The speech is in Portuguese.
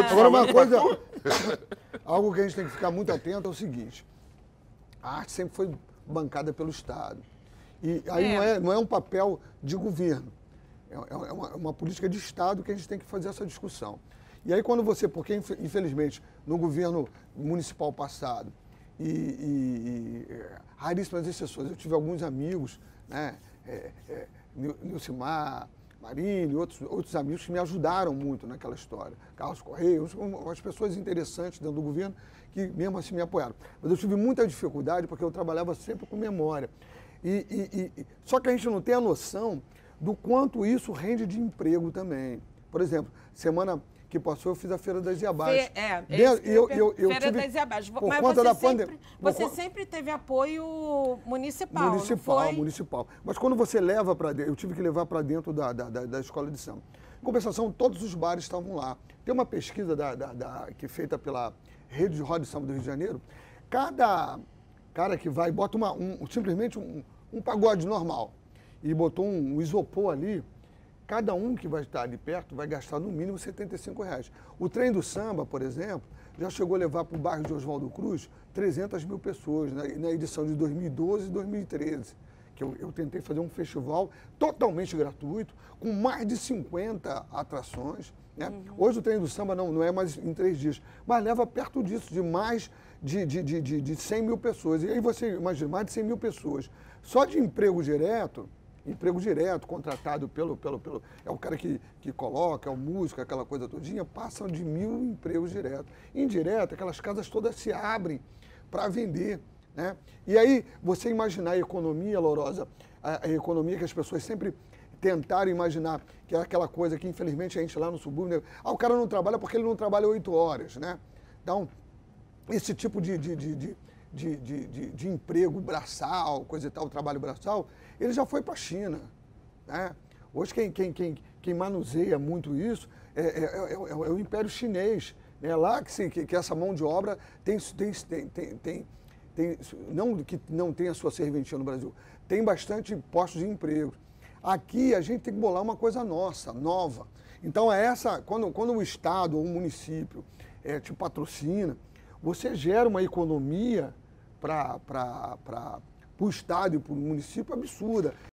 Agora, uma coisa, algo que a gente tem que ficar muito atento é o seguinte, a arte sempre foi bancada pelo Estado. E aí não é um papel de governo, é uma política de Estado que a gente tem que fazer essa discussão. E aí quando você, porque infelizmente no governo municipal passado, raríssimas exceções, eu tive alguns amigos, né, Nilcimar, Marini, outros amigos que me ajudaram muito naquela história. Carlos Correia, umas pessoas interessantes dentro do governo que mesmo assim me apoiaram. Mas eu tive muita dificuldade porque eu trabalhava sempre com memória. Só que a gente não tem a noção do quanto isso rende de emprego também. Por exemplo, semana que passou eu fiz a Feira das Iabás. Feira das Iabás. Mas você sempre teve apoio municipal, Municipal. Mas quando você leva para dentro, eu tive que levar para dentro da escola de samba. Em compensação, todos os bares estavam lá. Tem uma pesquisa que é feita pela Rede de Roda de Samba do Rio de Janeiro. Cada cara que vai, bota simplesmente um pagode normal e botou um isopor ali, cada um que vai estar ali perto vai gastar no mínimo R$75. O Trem do Samba, por exemplo, já chegou a levar para o bairro de Oswaldo Cruz 300 mil pessoas na edição de 2012 e 2013. Que eu tentei fazer um festival totalmente gratuito, com mais de 50 atrações. Né? Hoje o Trem do Samba não é mais em 3 dias, mas leva perto disso, de mais de 100 mil pessoas. E aí você imagina, mais de 100 mil pessoas. Só de emprego direto, contratado é o cara que coloca, é o músico, aquela coisa todinha, passam de 1.000 empregos diretos. Indireto, aquelas casas todas se abrem para vender. Né? E aí, você imaginar a economia, Lourosa, a economia que as pessoas sempre tentaram imaginar, que é aquela coisa que, infelizmente, a gente lá no subúrbio, o cara não trabalha porque ele não trabalha 8 horas, né? Então, esse tipo de emprego braçal, coisa e tal, trabalho braçal, ele já foi para a China. Né? Hoje, quem manuseia muito isso é o Império Chinês. É lá que essa mão de obra não que não tem a sua serventia no Brasil, tem bastante postos de emprego. Aqui a gente tem que bolar uma coisa nossa, nova. Então quando o Estado ou o município te patrocina, você gera uma economia para o Estado e para o município absurda.